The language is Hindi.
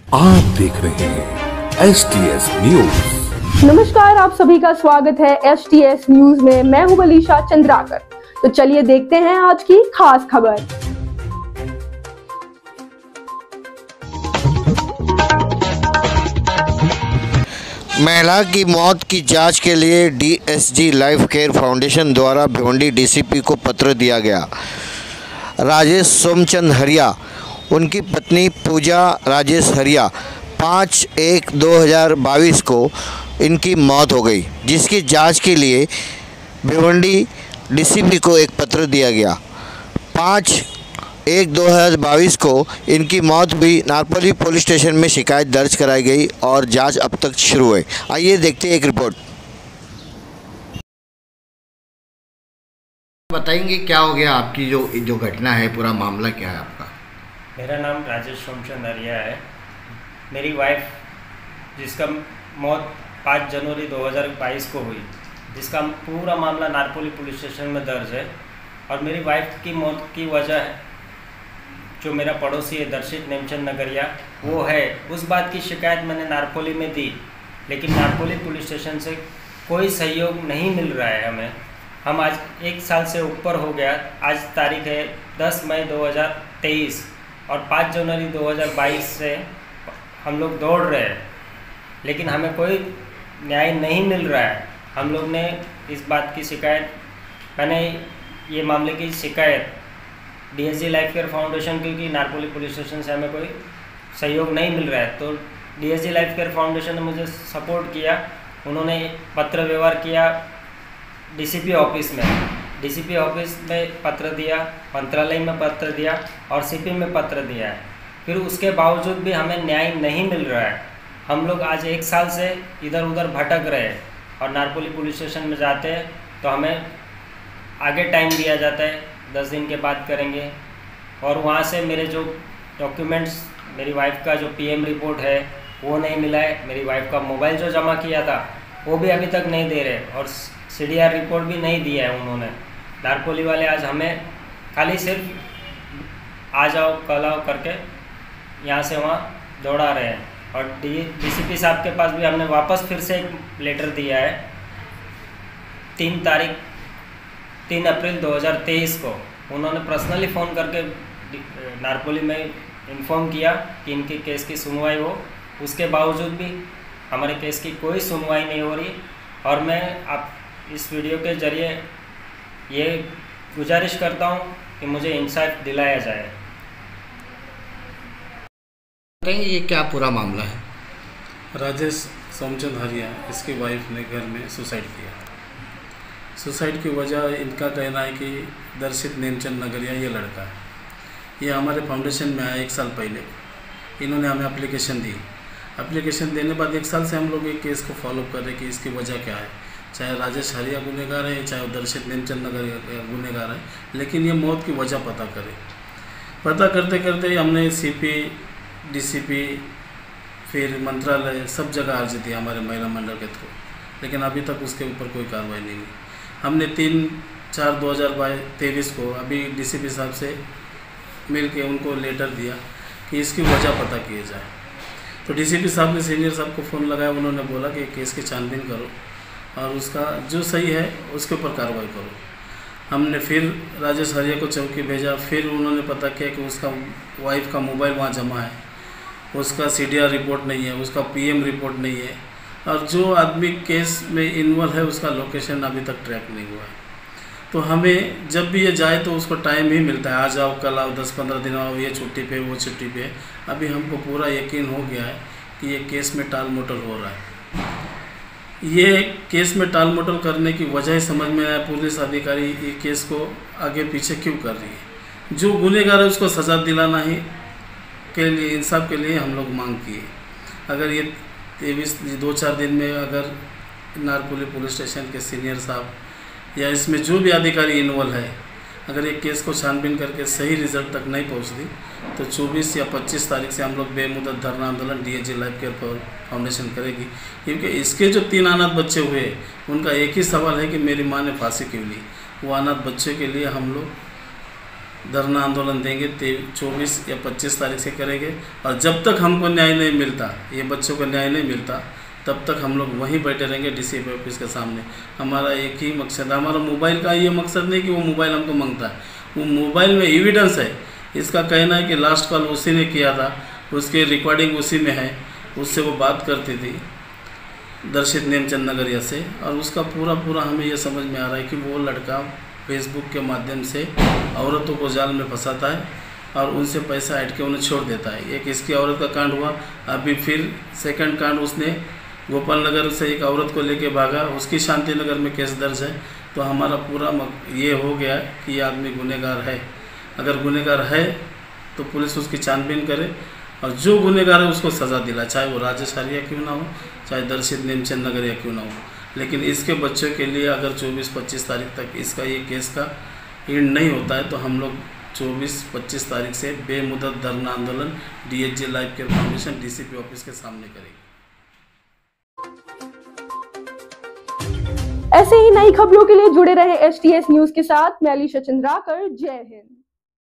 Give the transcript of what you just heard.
आप देख रहे हैं STS न्यूज। नमस्कार, आप सभी का स्वागत है STS न्यूज में। मैं हूं मनीषा चंद्राकर। तो चलिए देखते हैं आज की खास खबर। महिला की मौत की जांच के लिए DSG लाइफ केयर फाउंडेशन द्वारा भिवंडी DCP को पत्र दिया गया। राजेश सोमचंद हरिया, उनकी पत्नी पूजा राजेश हरिया 5/1/2022 को इनकी मौत हो गई, जिसकी जांच के लिए भिवंडी DCP को एक पत्र दिया गया। 5/1/2022 को इनकी मौत हुई। नारपली पुलिस स्टेशन में शिकायत दर्ज कराई गई और जांच अब तक शुरू है। आइए देखते हैं एक रिपोर्ट। बताएंगे क्या हो गया, आपकी जो घटना है, पूरा मामला क्या है आपका? मेरा नाम राजेश सोमचंद हरिया है। मेरी वाइफ, जिसका मौत 5 जनवरी 2022 को हुई, जिसका पूरा मामला नारपोली पुलिस स्टेशन में दर्ज है। और मेरी वाइफ की मौत की वजह जो मेरा पड़ोसी है दर्शित नेमचंद नगरिया, वो है। उस बात की शिकायत मैंने नारपोली में दी, लेकिन नारपोली पुलिस स्टेशन से कोई सहयोग नहीं मिल रहा है हमें। हम आज 1 साल से ऊपर हो गया। आज तारीख है 10 मई 2023 और 5 जनवरी 2022 से हम लोग दौड़ रहे हैं, लेकिन हमें कोई न्याय नहीं मिल रहा है। हम लोग ने इस बात की शिकायत, मैंने ये मामले की शिकायत DSG लाइफ केयर फाउंडेशन, क्योंकि नारपोली पुलिस स्टेशन से हमें कोई सहयोग नहीं मिल रहा है, तो DSG लाइफ केयर फाउंडेशन ने मुझे सपोर्ट किया। उन्होंने पत्र व्यवहार किया DCP ऑफिस में। DCP ऑफिस में पत्र दिया, मंत्रालय में पत्र दिया और CP में पत्र दिया है। फिर उसके बावजूद भी हमें न्याय नहीं मिल रहा है। हम लोग आज 1 साल से इधर उधर भटक रहे हैं और नारपोली पुलिस स्टेशन में जाते हैं तो हमें आगे टाइम दिया जाता है, 10 दिन के बाद करेंगे। और वहाँ से मेरे जो डॉक्यूमेंट्स, मेरी वाइफ का जो PM रिपोर्ट है वो नहीं मिला है। मेरी वाइफ का मोबाइल जो जमा किया था वो भी अभी तक नहीं दे रहे, और CDR रिपोर्ट भी नहीं दिया है उन्होंने। नारपोली वाले आज हमें खाली सिर्फ आ जाओ कल आओ करके यहाँ से वहाँ दौड़ा रहे हैं। और DCP साहब के पास भी हमने वापस फिर से एक लेटर दिया है 3 अप्रैल 2023 को। उन्होंने पर्सनली फ़ोन करके नारपोली में इन्फॉर्म किया कि इनके केस की सुनवाई हो। उसके बावजूद भी हमारे केस की कोई सुनवाई नहीं हो रही। और मैं आप इस वीडियो के ज़रिए ये गुजारिश करता हूँ कि मुझे इंसाफ दिलाया जाए। ये क्या पूरा मामला है? राजेश सोमचंद हरिया, इसकी वाइफ ने घर में सुसाइड किया। सुसाइड की वजह इनका कहना है कि दर्शित नेमचंद नगरिया ये लड़का है। ये हमारे फाउंडेशन में आया 1 साल पहले। इन्होंने हमें एप्लीकेशन दी। एप्लीकेशन देने बाद 1 साल से हम लोग एक केस को फॉलोअप कर रहे हैं कि इसकी वजह क्या है। चाहे राजेश हरिया गुनहगार है, चाहे दर्शित नेमचंद नगरिया गुनहगार है, लेकिन ये मौत की वजह पता करें। पता करते करते हमने CP, DCP, फिर मंत्रालय, सब जगह अर्जी दी हमारे महिला मंडल के थ्रू, लेकिन अभी तक उसके ऊपर कोई कार्रवाई नहीं हुई। हमने 3/4/2023 को अभी DCP साहब से मिल के उनको लेटर दिया कि इसकी वजह पता किए जाए। तो DCP साहब ने सीनियर साहब को फ़ोन लगाया। उन्होंने बोला कि केस की छानबीन करो और उसका जो सही है उसके ऊपर कार्रवाई करो। हमने फिर राजेश हरिया को चौकी भेजा। फिर उन्होंने पता किया कि उसका वाइफ का मोबाइल वहाँ जमा है, उसका CDR रिपोर्ट नहीं है, उसका PM रिपोर्ट नहीं है, और जो आदमी केस में इन्वॉल्व है उसका लोकेशन अभी तक ट्रैक नहीं हुआ है। तो हमें जब भी ये जाए तो उसको टाइम ही मिलता है, आज आओ कल आओ, 10-15 दिन आओ, ये छुट्टी पे वो छुट्टी पे। अभी हमको पूरा यकीन हो गया है कि ये केस में टाल मटोल हो रहा है। ये केस में टाल मटोल करने की वजह ही समझ में आया। पुलिस अधिकारी ये केस को आगे पीछे क्यों कर रही है? जो गुनहगार है उसको सज़ा दिलाना ही के लिए, इंसाफ के लिए हम लोग मांग किए। अगर ये 2-4 दिन में अगर नारपोली पुलिस स्टेशन के सीनियर साहब या इसमें जो भी अधिकारी इन्वॉल्व है, अगर ये केस को छानबीन करके सही रिजल्ट तक नहीं पहुंचती तो 24 या 25 तारीख से हम लोग बेमुदत धरना आंदोलन DSG लाइफ केयर फाउंडेशन करेगी। क्योंकि इसके जो 3 अनाथ बच्चे हुए, उनका एक ही सवाल है कि मेरी माँ ने फांसी क्यों ली। वो अनाथ बच्चे के लिए हम लोग धरना आंदोलन देंगे। 24 या 25 तारीख से करेंगे और जब तक हमको न्याय नहीं मिलता, ये बच्चों को न्याय नहीं मिलता, तब तक हम लोग वहीं बैठे रहेंगे डीसीपी ऑफिस के सामने। हमारा एक ही मकसद है, हमारा मोबाइल का ये मकसद नहीं कि वो मोबाइल हमको मांगता है, वो मोबाइल में एविडेंस है। इसका कहना है कि लास्ट कॉल उसी ने किया था, उसकी रिकॉर्डिंग उसी में है, उससे वो बात करती थी दर्शित नेमचंद नगरिया से। और उसका पूरा हमें ये समझ में आ रहा है कि वो लड़का फेसबुक के माध्यम से औरतों को जाल में फंसाता है और उनसे पैसा ऐड के उन्हें छोड़ देता है। एक इसकी औरत का कांड हुआ, अभी फिर सेकंड कांड उसने गोपाल नगर से एक औरत को लेके भागा, उसकी शांति नगर में केस दर्ज है। तो हमारा पूरा ये हो गया कि ये आदमी गुनहगार है। अगर गुनहगार है तो पुलिस उसकी छानबीन करे और जो गुनहगार है उसको सज़ा दिलाए, चाहे वो राजेश हरिया क्यों ना हो, चाहे दर्शित नेमचंद नगरिया क्यों ना हो। लेकिन इसके बच्चों के लिए अगर 24-25 तारीख तक इसका ये केस का एंड नहीं होता है तो हम लोग 24-25 तारीख से बेमुदत धरना आंदोलन DSG life care foundation DCP office के सामने करेंगे। ऐसे ही नई खबरों के लिए जुड़े रहे STS न्यूज के साथ। मैं अलीशा चंद्राकर। जय हिंद।